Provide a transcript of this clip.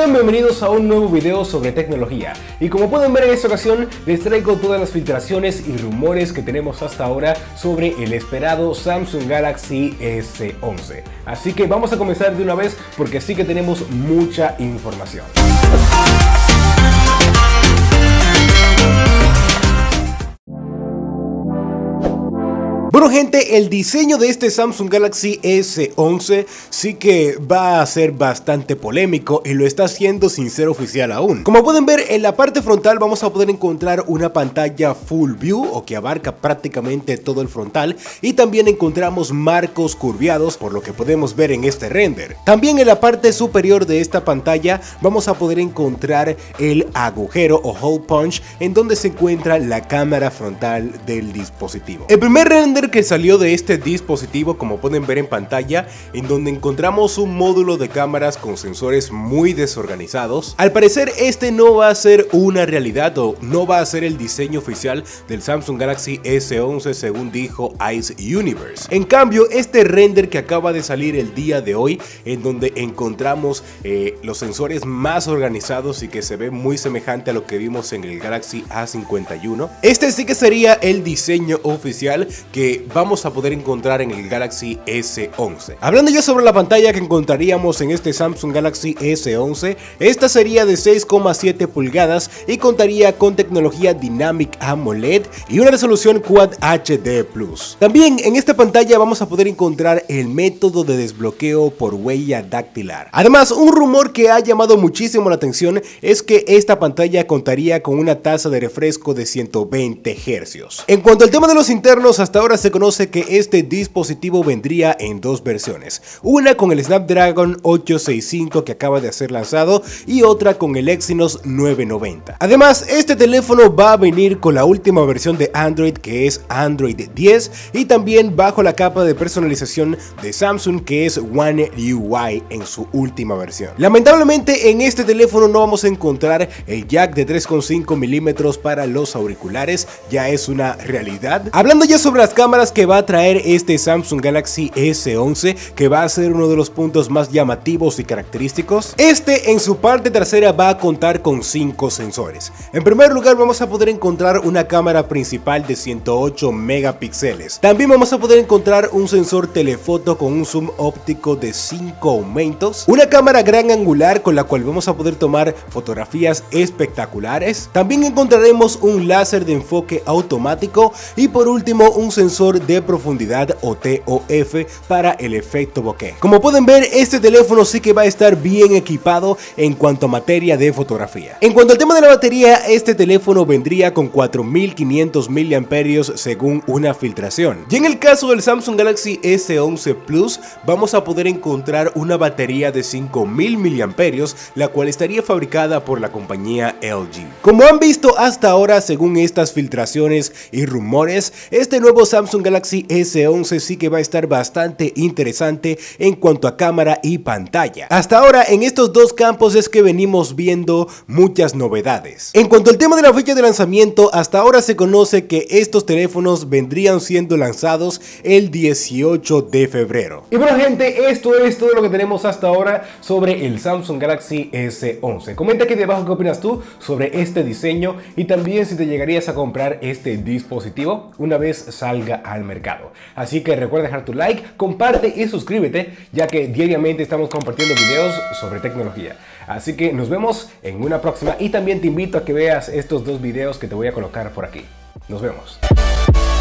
Sean bienvenidos a un nuevo video sobre tecnología, y como pueden ver en esta ocasión les traigo todas las filtraciones y rumores que tenemos hasta ahora sobre el esperado Samsung Galaxy S11. Así que vamos a comenzar de una vez porque sí que tenemos mucha información. Bueno gente, el diseño de este Samsung Galaxy S11 sí que va a ser bastante polémico y lo está haciendo sin ser oficial aún. Como pueden ver, en la parte frontal vamos a poder encontrar una pantalla Full View o que abarca prácticamente todo el frontal, y también encontramos marcos curviados por lo que podemos ver en este render. También en la parte superior de esta pantalla vamos a poder encontrar el agujero o hole punch en donde se encuentra la cámara frontal del dispositivo. El primer render que salió de este dispositivo, como pueden ver en pantalla, en donde encontramos un módulo de cámaras con sensores muy desorganizados. Al parecer este no va a ser una realidad o no va a ser el diseño oficial del Samsung Galaxy S11 según dijo Ice Universe. En cambio, este render que acaba de salir el día de hoy, en donde encontramos los sensores más organizados y que se ve muy semejante a lo que vimos en el Galaxy A51, este sí que sería el diseño oficial que vamos a poder encontrar en el Galaxy S11. Hablando ya sobre la pantalla que encontraríamos en este Samsung Galaxy S11, esta sería de 6,7 pulgadas y contaría con tecnología Dynamic AMOLED y una resolución Quad HD+. También en esta pantalla vamos a poder encontrar el método de desbloqueo por huella dactilar. Además, un rumor que ha llamado muchísimo la atención es que esta pantalla contaría con una tasa de refresco de 120 Hz. En cuanto al tema de los internos, hasta ahora se conoce que este dispositivo vendría en dos versiones, una con el Snapdragon 865 que acaba de ser lanzado y otra con el Exynos 990. Además, este teléfono va a venir con la última versión de Android, que es Android 10, y también bajo la capa de personalización de Samsung, que es One UI en su última versión. Lamentablemente en este teléfono no vamos a encontrar el jack de 3,5 mm para los auriculares, ya es una realidad. Hablando ya sobre las cámaras que va a traer este Samsung Galaxy S11, que va a ser uno de los puntos más llamativos y característicos, este en su parte trasera va a contar con 5 sensores. En primer lugar vamos a poder encontrar una cámara principal de 108 megapíxeles. También vamos a poder encontrar un sensor telefoto con un zoom óptico de 5 aumentos, una cámara gran angular con la cual vamos a poder tomar fotografías espectaculares. También encontraremos un láser de enfoque automático y por último un sensor de profundidad o TOF para el efecto bokeh. Como pueden ver, este teléfono sí que va a estar bien equipado en cuanto a materia de fotografía. En cuanto al tema de la batería, este teléfono vendría con 4500 mAh según una filtración. Y en el caso del Samsung Galaxy S11 Plus vamos a poder encontrar una batería de 5000 mAh, la cual estaría fabricada por la compañía LG. Como han visto hasta ahora, según estas filtraciones y rumores, este nuevo Samsung Galaxy S11 sí que va a estar bastante interesante en cuanto a cámara y pantalla. Hasta ahora en estos dos campos es que venimos viendo muchas novedades. En cuanto al tema de la fecha de lanzamiento, hasta ahora se conoce que estos teléfonos vendrían siendo lanzados el 18 de febrero. Y bueno gente, esto es todo lo que tenemos hasta ahora sobre el Samsung Galaxy S11. Comenta aquí debajo qué opinas tú sobre este diseño y también si te llegarías a comprar este dispositivo una vez salga al mercado. Así que recuerda dejar tu like, comparte y suscríbete, ya que diariamente estamos compartiendo videos sobre tecnología. Así que nos vemos en una próxima y también te invito a que veas estos dos videos que te voy a colocar por aquí. Nos vemos.